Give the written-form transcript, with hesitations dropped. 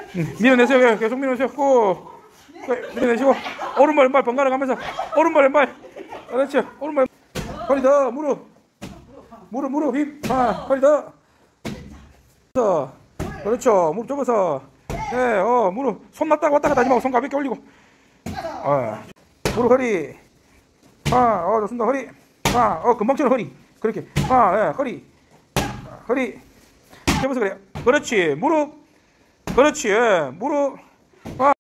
밀어내세요. 계속 밀어내세요. 고. 밀어내시고 오른발 왼발 번갈아 가면서 오른발 왼발. 그렇죠. 오른발 허리 더 무릎 힙. 허리 더. 그렇죠. 무릎 접어서. 네, 무릎 손 놨다가 왔다 갔다 하지 말고 손 가볍게 올리고. 무릎 허리. 좋습니다. 허리. 금방처럼 허리. 그렇게. 예, 허리. 접어서 그래요. 그렇지. 무릎. 그렇지. 예, 무릎.